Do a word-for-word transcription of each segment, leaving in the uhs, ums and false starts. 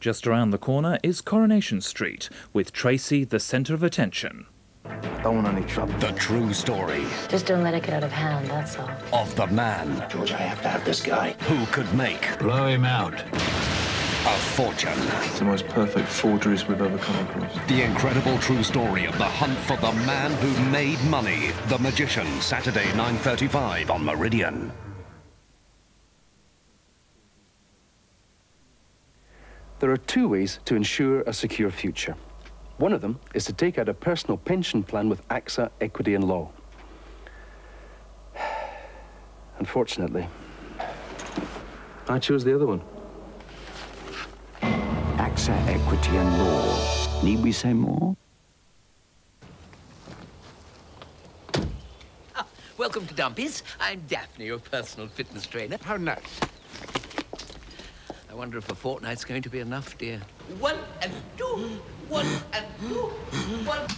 Just around the corner is Coronation Street, with Tracy the centre of attention. Don't want any trouble. The true story. Just don't let it get out of hand, that's all. Of the man. George, I have to have this guy. Who could make Blow him out. a fortune. It's the most perfect forgeries we've ever come across. The incredible true story of the hunt for the man who made money. The Magician, Saturday, nine thirty-five on Meridian. There are two ways to ensure a secure future. One of them is to take out a personal pension plan with AXA Equity Law. Unfortunately, I chose the other one. AXA Equity and Law. Need we say more? Ah, welcome to Dumpy's. I'm Daphne, your personal fitness trainer. How nice. I wonder if a fortnight's going to be enough, dear. One and two. One and two. One.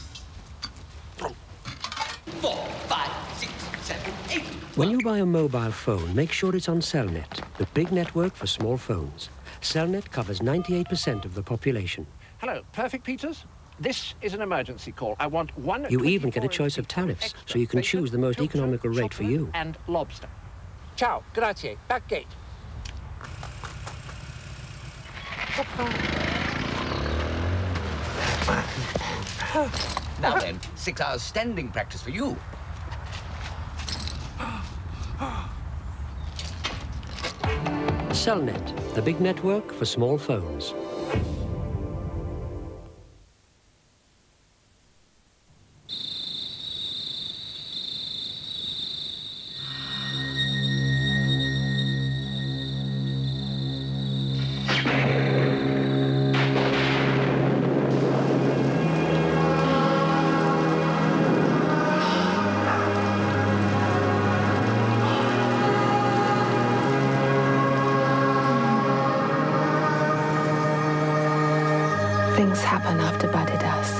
Four, five, six, seven, eight. When you buy a mobile phone, make sure it's on Cellnet, the big network for small phones. Cellnet covers ninety-eight percent of the population. Hello, Perfect Peters? This is an emergency call. I want one... You even get a choice of tariffs, so you can choose the most economical rate for you. And lobster. Ciao, grazie, back gate. Now then, six hours standing practice for you. Cellnet, the big network for small phones. Things happen after Badedas.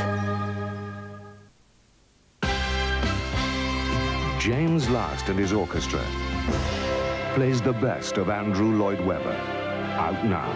James Last and his orchestra plays the best of Andrew Lloyd Webber. Out now.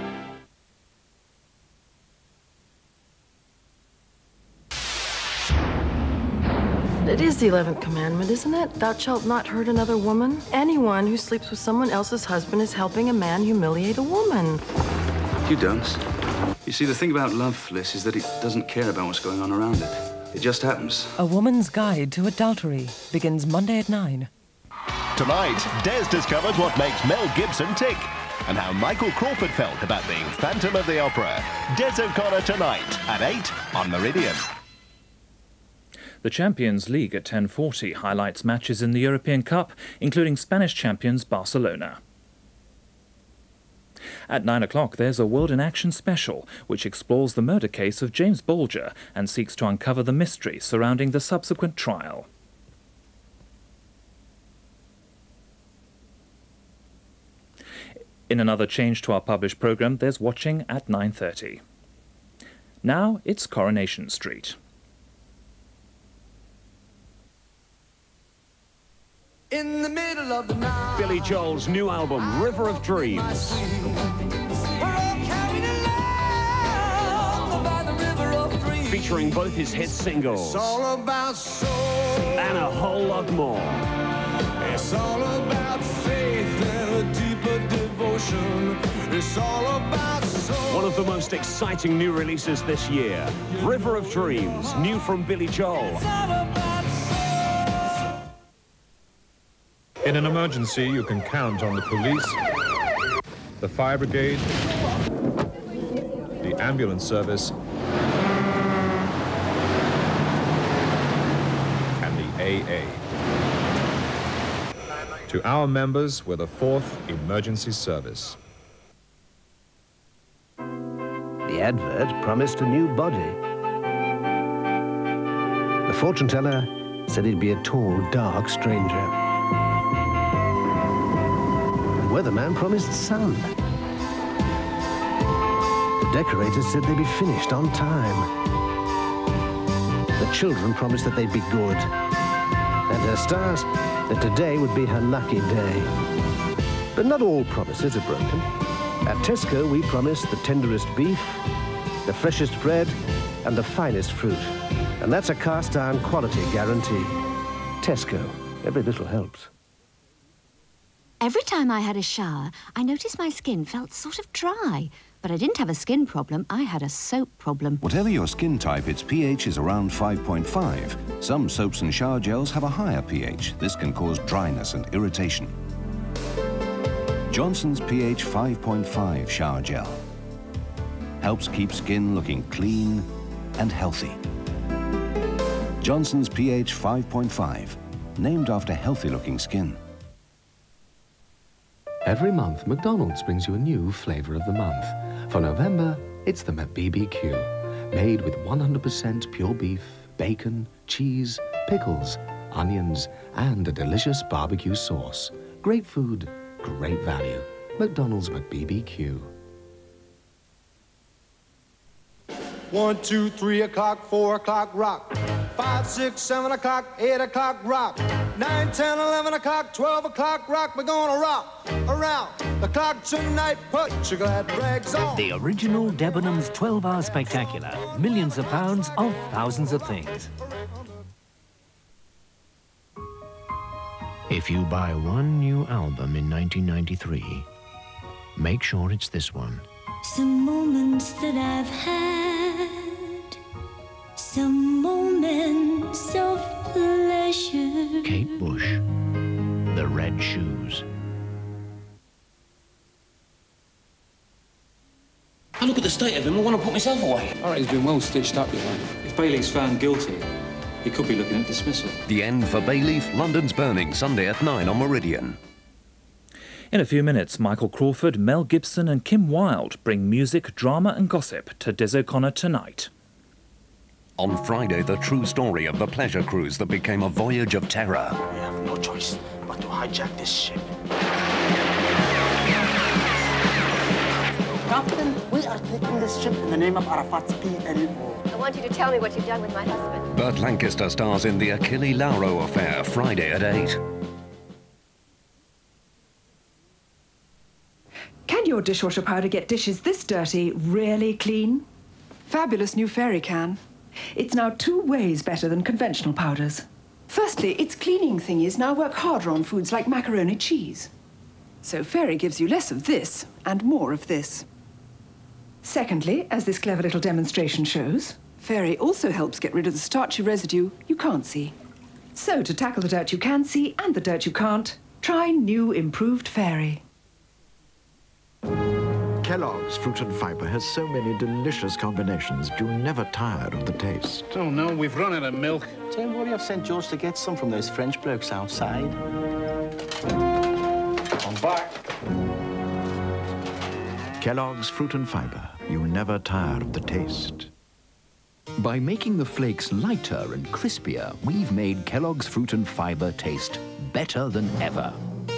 It is the eleventh commandment, isn't it? Thou shalt not hurt another woman. Anyone who sleeps with someone else's husband is helping a man humiliate a woman. You don't. You see, the thing about love, Liz, is that it doesn't care about what's going on around it. It just happens. A Woman's Guide to Adultery begins Monday at nine. Tonight, Des discovers what makes Mel Gibson tick and how Michael Crawford felt about being Phantom of the Opera. Des O'Connor tonight at eight on Meridian. The Champions League at ten forty highlights matches in the European Cup, including Spanish champions Barcelona. At nine o'clock, there's a World in Action special, which explores the murder case of James Bolger and seeks to uncover the mystery surrounding the subsequent trial. In another change to our published programme, there's Watching at nine thirty. Now it's Coronation Street. In the middle of the night, Billy Joel's new album, River of Dreams. Featuring both his hit singles it's all about soul, and a whole lot more. It's all about faith and a deeper devotion. It's all about soul. One of the most exciting new releases this year, River of Dreams, new from Billy Joel. In an emergency, you can count on the police, the fire brigade, the ambulance service, and the A A. To our members, we're the fourth emergency service. The advert promised a new body. The fortune teller said he'd be a tall, dark stranger. The weatherman promised sun. The decorators said they'd be finished on time. The children promised that they'd be good. And her stars, that today would be her lucky day. But not all promises are broken. At Tesco, we promise the tenderest beef, the freshest bread, and the finest fruit. And that's a cast-iron quality guarantee. Tesco, every little helps. Every time I had a shower, I noticed my skin felt sort of dry. But I didn't have a skin problem, I had a soap problem. Whatever your skin type, its pH is around five point five. Some soaps and shower gels have a higher pH. This can cause dryness and irritation. Johnson's pH five point five shower gel helps keep skin looking clean and healthy. Johnson's pH five point five, named after healthy-looking skin. Every month, McDonald's brings you a new flavour of the month. For November, it's the B B Q, made with one hundred percent pure beef, bacon, cheese, pickles, onions, and a delicious barbecue sauce. Great food, great value. McDonald's B B Q. One, two, three o'clock, four o'clock, rock. Five, six, seven o'clock, eight o'clock, rock. Nine, ten, eleven o'clock, twelve o'clock, rock. We're gonna rock around the clock tonight. Put your glad rags on. The original Debenhams twelve hour spectacular. Millions of pounds of thousands of things. If you buy one new album in nineteen ninety-three, make sure it's this one. Some moments that I've had, some moments of pleasure. Kate Bush, The Red Shoes. I look at the state of him, I want to put myself away. All right, he's been well stitched up, you know. If Bailey's found guilty, he could be looking at dismissal. The End for Bayleaf, London's Burning, Sunday at nine on Meridian. In a few minutes, Michael Crawford, Mel Gibson and Kim Wilde bring music, drama and gossip to Des O'Connor Tonight. On Friday, the true story of the pleasure cruise that became a voyage of terror. We have no choice but to hijack this ship. Captain, we are taking this ship in the name of Arafat's P L O. I want you to tell me what you've done with my husband. Burt Lancaster stars in the Achille Lauro affair, Friday at eight. Can your dishwasher powder get dishes this dirty really clean? Fabulous new Fairy can. It's now two ways better than conventional powders. Firstly, its cleaning thingies now work harder on foods like macaroni cheese. So Fairy gives you less of this and more of this. Secondly, as this clever little demonstration shows, Fairy also helps get rid of the starchy residue you can't see. So to tackle the dirt you can see and the dirt you can't, try new improved Fairy. Kellogg's Fruit and Fibre has so many delicious combinations, you're never tired of the taste. Oh no, we've run out of milk. Don't worry, I've sent George to get some from those French blokes outside. I'm back. Kellogg's Fruit and Fibre, you never tire of the taste. By making the flakes lighter and crispier, we've made Kellogg's Fruit and Fibre taste better than ever.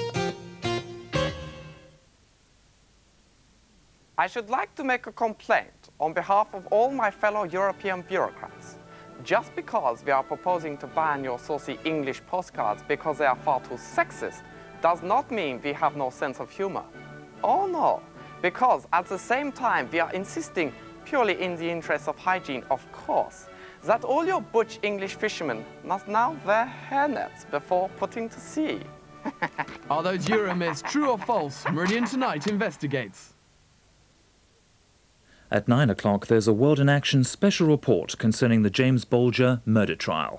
I should like to make a complaint on behalf of all my fellow European bureaucrats. Just because we are proposing to ban your saucy English postcards because they are far too sexist does not mean we have no sense of humor. Oh no, because at the same time we are insisting, purely in the interest of hygiene of course, that all your butch English fishermen must now wear hairnets before putting to sea. Are those Euromyths true or false? Meridian Tonight investigates. At nine o'clock, there's a World in Action special report concerning the James Bolger murder trial.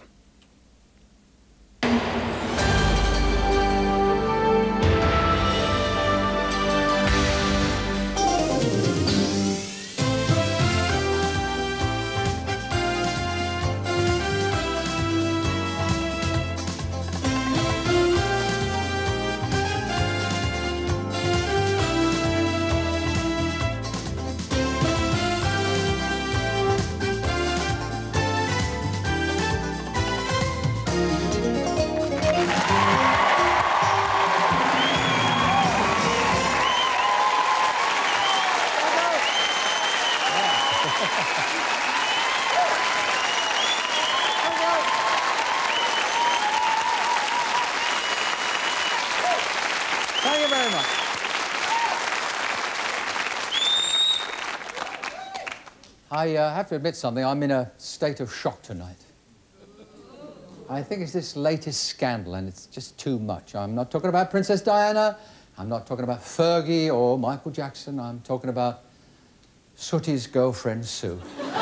I uh, have to admit something. I'm in a state of shock tonight. I think it's this latest scandal, and it's just too much. I'm not talking about Princess Diana. I'm not talking about Fergie or Michael Jackson. I'm talking about Sooty's girlfriend, Sue.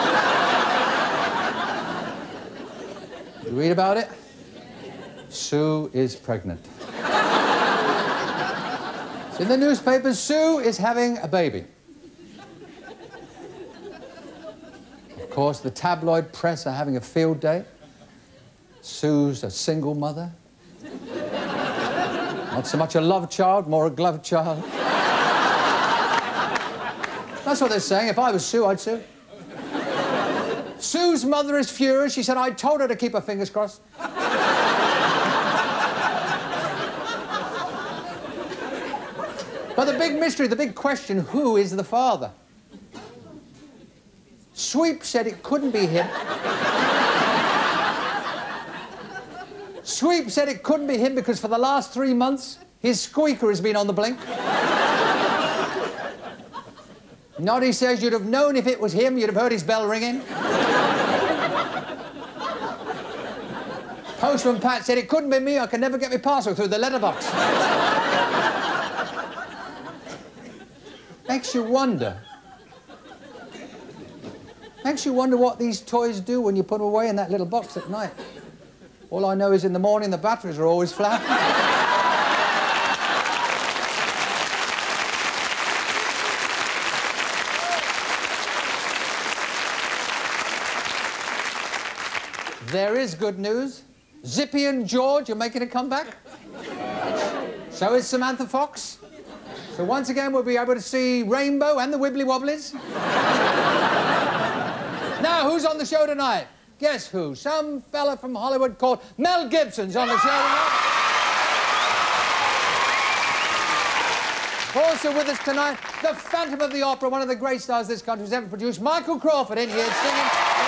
You read about it? Sue is pregnant. It's in the newspapers. Sue is having a baby. Of course, the tabloid press are having a field day. Sue's a single mother. Not so much a love child, more a glove child. That's what they're saying. If I was Sue, I'd sue. Sue's mother is furious. She said, I told her to keep her fingers crossed. But the big mystery, the big question, who is the father? Sweep said it couldn't be him. Sweep said it couldn't be him because for the last three months, his squeaker has been on the blink. Noddy says you'd have known if it was him, you'd have heard his bell ringing. Postman Pat said it couldn't be me, I can never get my parcel through the letterbox. Makes you wonder. Makes you wonder what these toys do when you put them away in that little box at night. All I know is in the morning the batteries are always flat. There is good news. Zippy and George are making a comeback. So is Samantha Fox. So once again we'll be able to see Rainbow and the Wibbly Wobblies. Now, who's on the show tonight? Guess who? Some fella from Hollywood called Mel Gibson's on the show tonight. Also with us tonight, the Phantom of the Opera, one of the great stars this country's ever produced, Michael Crawford, in here singing.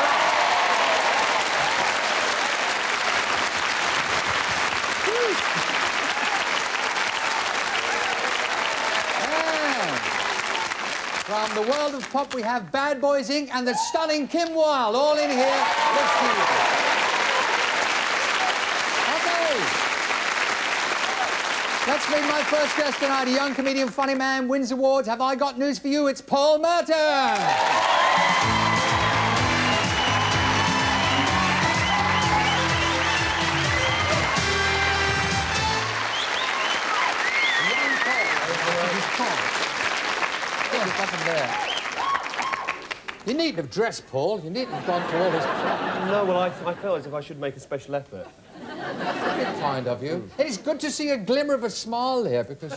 From the world of pop, we have Bad Boys Incorporated and the stunning Kim Wilde, all in here. Let's see you. Okay. Let's meet my first guest tonight, a young comedian, funny man, wins awards. Have I got news for you? It's Paul Merton. There. You needn't have dressed, Paul. You needn't have gone to all this... No, well, I, I felt as if I should make a special effort. Very kind of you. Mm. It's good to see a glimmer of a smile there, because...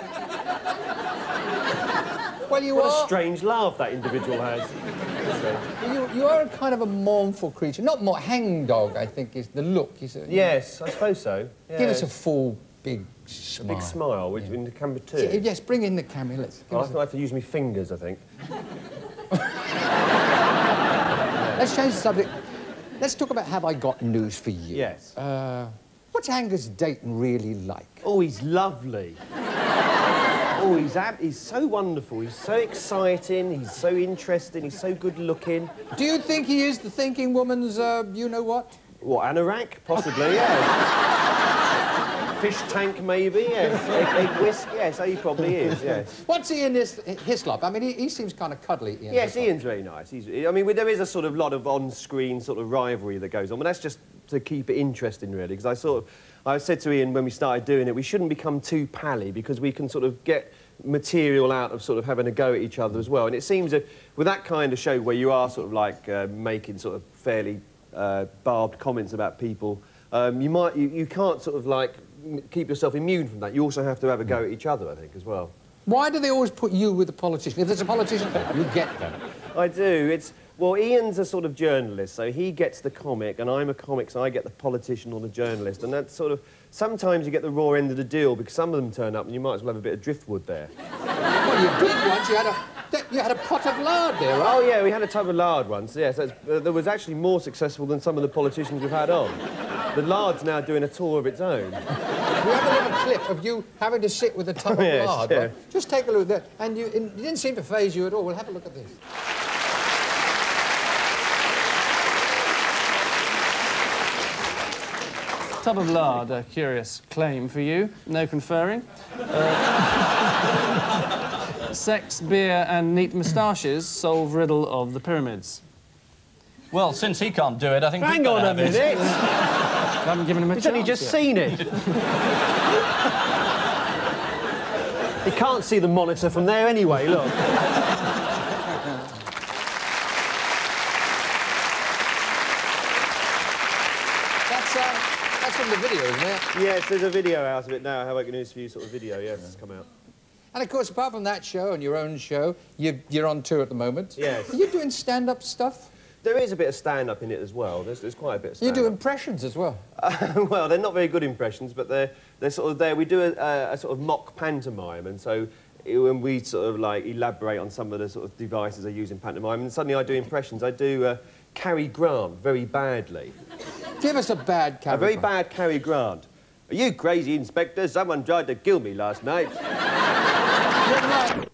well, you what are... a strange laugh that individual has. you, you are kind of a mournful creature. Not more... Hangdog, I think, is the look. Is it? Yes, I suppose so. Yes. Give us a full, big smile. A big smile, which yeah. in the camera too. Yeah, yes, bring in the camera. Let's. Well, I think I have to use my fingers, I think. Let's change the subject. Let's talk about Have I Got News for You? Yes. Uh, what's Angus Dayton really like? Oh, he's lovely. oh, he's, ab he's so wonderful. He's so exciting. He's so interesting. He's so good-looking. Do you think he is the thinking woman's, uh, you-know-what? What, anorak? Possibly, yeah. Fish tank, maybe, yes. Egg, egg whisk, yes, he probably is, yes. What's he in this Hislop? I mean, he, he seems kind of cuddly, Ian. Yes, Hislop. Ian's very nice. He's, I mean, there is a sort of lot of on-screen sort of rivalry that goes on, but that's just to keep it interesting, really, because I sort of... I said to Ian when we started doing it, we shouldn't become too pally, because we can sort of get material out of sort of having a go at each other as well. And it seems that with that kind of show where you are sort of like uh, making sort of fairly uh, barbed comments about people, um, you might... You, you can't sort of like... keep yourself immune from that. You also have to have a go at each other, I think, as well. Why do they always put you with the politician? If there's a politician, you get them. I do. It's... Well, Ian's a sort of journalist, so he gets the comic, and I'm a comic, so I get the politician or the journalist, and that's sort of... Sometimes you get the raw end of the deal, because some of them turn up and you might as well have a bit of driftwood there. Well, you did once. You had a... You had a pot of lard there, right? Oh, yeah, we had a tub of lard once, yes. That's, uh, that was actually more successful than some of the politicians we've had on. The lard's now doing a tour of its own. We have a little clip of you having to sit with a tub of yes, lard, yeah. right? Just take a look at that. And you, it didn't seem to faze you at all. We'll have a look at this. Tub of lard, a curious claim for you. No conferring. Uh, sex, beer and neat moustaches solve riddle of the pyramids. Well, since he can't do it, I think Hang we on a minute. I haven't given him a He's chance only just yet. seen it. He can't see the monitor from there anyway, look. That's, uh, that's from the video, isn't it? Yes, there's a video out of it now. How about a news for you sort of video? Yes, it's come out. And, of course, apart from that show and your own show, you, you're on tour at the moment. Yes. Are you doing stand-up stuff? There is a bit of stand-up in it as well. There's, there's quite a bit of You stand-up. do impressions as well? Uh, well, they're not very good impressions, but they're, they're sort of there. We do a, a, a sort of mock pantomime, and so it, when we sort of, like, elaborate on some of the sort of devices I use in pantomime, and suddenly I do impressions. I do uh, Cary Grant very badly. Give us a bad Cary A very Grant. bad Cary Grant. Are you crazy, Inspector? Someone tried to kill me last night.